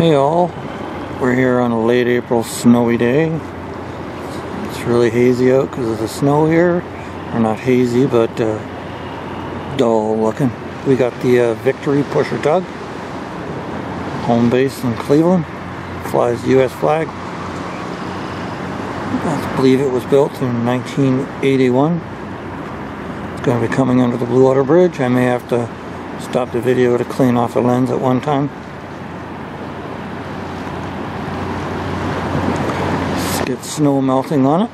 Hey all, we're here on a late April snowy day. It's really hazy out because of the snow here. Or not hazy, but dull looking. We got the Victory Pusher Tug, home base in Cleveland, flies the US flag. I believe it was built in 1981. It's going to be coming under the Blue Water Bridge. I may have to stop the video to clean off the lens at one time. Get snow melting on it.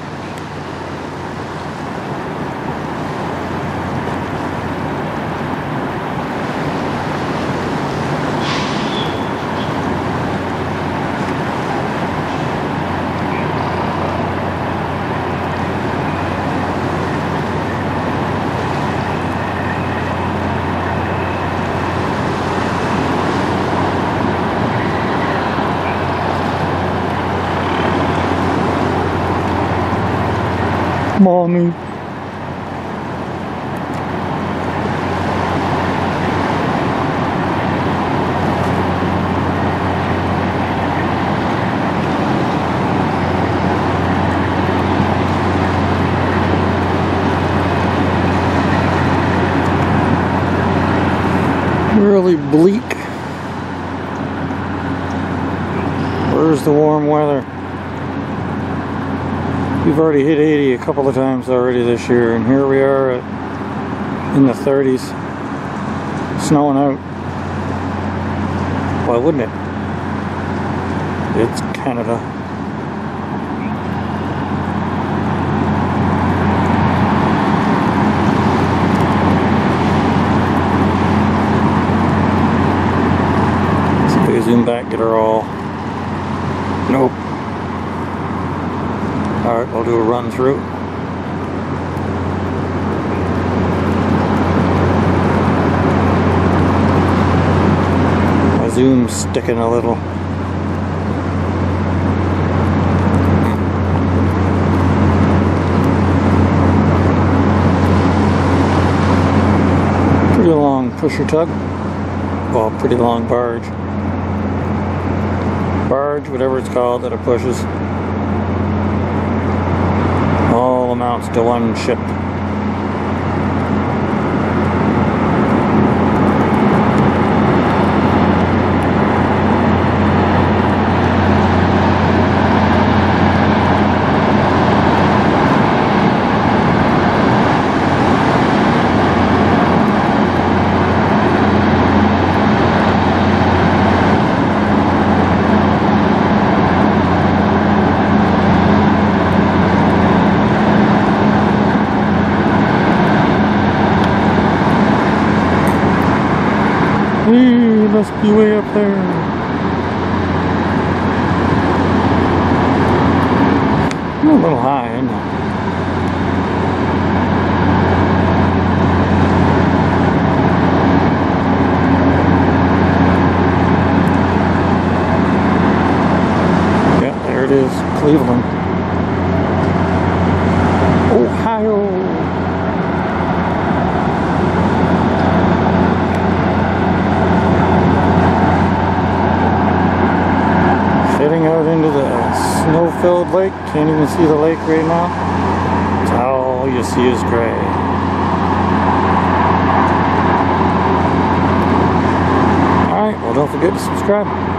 Mommy. Really bleak. Where's the warm weather? We've already hit 80 a couple of times already this year, and here we are in the 30s, snowing out. Why wouldn't it? It's Canada. See if we can zoom back, get her all. Nope. Alright, we'll do a run through. My zoom's sticking a little. Pretty long pusher tug. Well, pretty long barge. Barge, whatever it's called that it pushes. All amounts to one ship. It must be way up there. A little high, isn't it? Yeah, there it is, Cleveland. Ohio. Heading out into the snow-filled lake. Can't even see the lake right now. All you see is gray. Alright, well don't forget to subscribe.